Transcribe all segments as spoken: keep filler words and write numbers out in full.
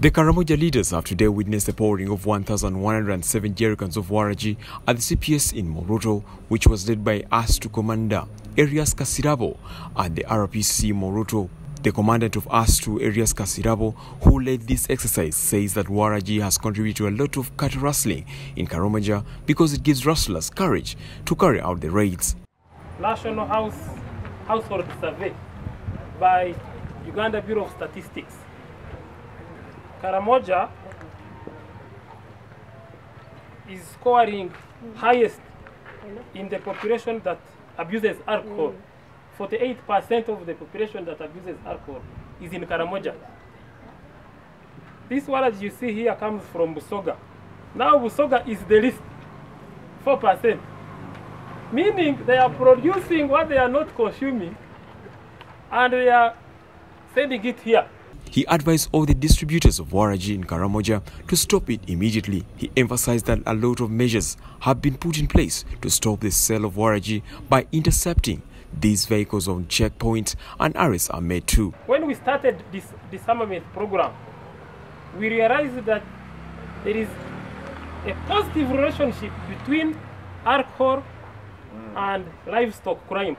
The Karamoja leaders have today witnessed the pouring of one thousand one hundred seven jerrycans of Waragi at the C P S in Moroto, which was led by A S two Commander Erias Kasirabo and the R P C Moroto. The commandant of A S two, Erias Kasirabo, who led this exercise, says that Waragi has contributed to a lot of cattle rustling in Karamoja because it gives rustlers courage to carry out the raids. National House Household Survey by Uganda Bureau of Statistics. Karamoja is scoring highest in the population that abuses alcohol. forty-eight percent of the population that abuses alcohol is in Karamoja. This Waragi you see here comes from Busoga. Now Busoga is the least, four percent. Meaning they are producing what they are not consuming and they are sending it here. He advised all the distributors of Waragi in Karamoja to stop it immediately. He emphasized that a lot of measures have been put in place to stop the sale of Waragi by intercepting these vehicles on checkpoints, and arrests are made too. When we started this disarmament program, we realized that there is a positive relationship between alcohol and livestock crime.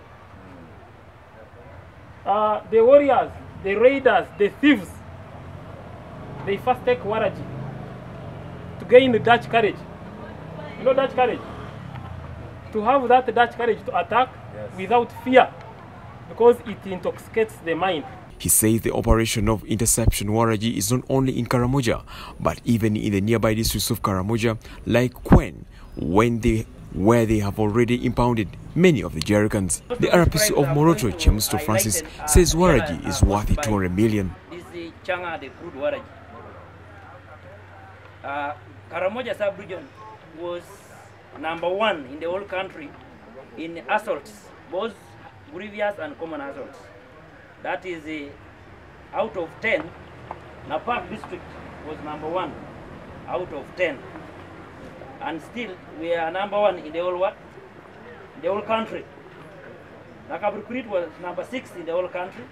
Uh, the warriors, the raiders, the thieves, they first take Waragi to gain the Dutch courage. You know Dutch courage? To have that Dutch courage to attack yes. without fear, because it intoxicates the mind. He says the operation of interception Waragi is not only in Karamoja, but even in the nearby districts of Karamoja, like Kwen, when they where they have already impounded many of the jerrycans. The R P C of Moroto, Chemsto Francis, says Waragi is worth two hundred million. This is Changa, the crude Waragi. Uh, Karamoja sub-region was number one in the whole country in assaults, both grievous and common assaults. That is uh, out of ten. Napak district was number one out of ten. And still, we are number one in the whole what? The whole country. Nakabrukurit was number six in the whole country.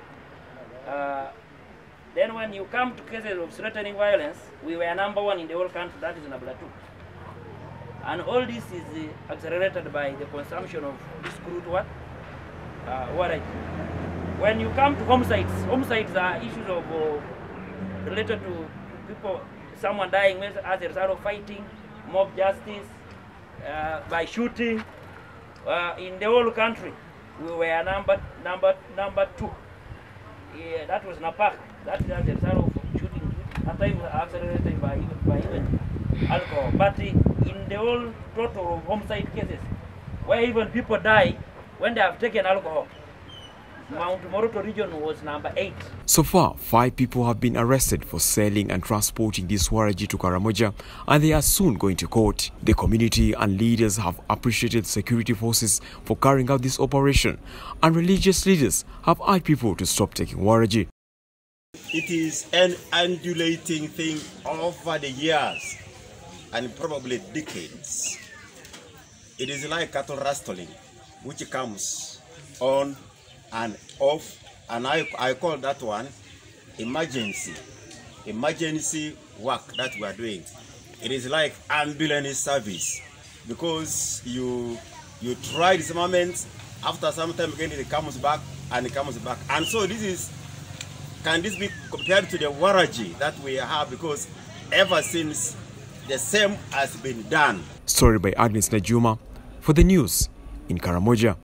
Uh, then when you come to cases of threatening violence, we were number one in the whole country, that is number two. And all this is uh, accelerated by the consumption of this crude what? Uh, Waragi. When you come to homicides, homicides are issues of uh, related to people, someone dying as a result of fighting, mob justice, uh, by shooting. Uh, in the whole country, we were number number number two. Yeah, that was Napak. That is as a result of shooting. At times accelerated by even by even alcohol. But uh, in the whole total of homicide cases, where even people die when they have taken alcohol, Mount Moroto region was number eight. So far, five people have been arrested for selling and transporting this Waragi to Karamoja, and they are soon going to court. The community and leaders have appreciated security forces for carrying out this operation, and religious leaders have urged people to stop taking Waragi. It is an undulating thing over the years and probably decades. It is like cattle rustling, which comes on and off, and I, I call that one emergency, emergency work that we are doing. It is like ambulance service, because you you try this moment, after some time again it comes back and it comes back. And so this is, can this be compared to the Waragi that we have, because ever since the same has been done. Story by Agnes Najuma for the news in Karamoja.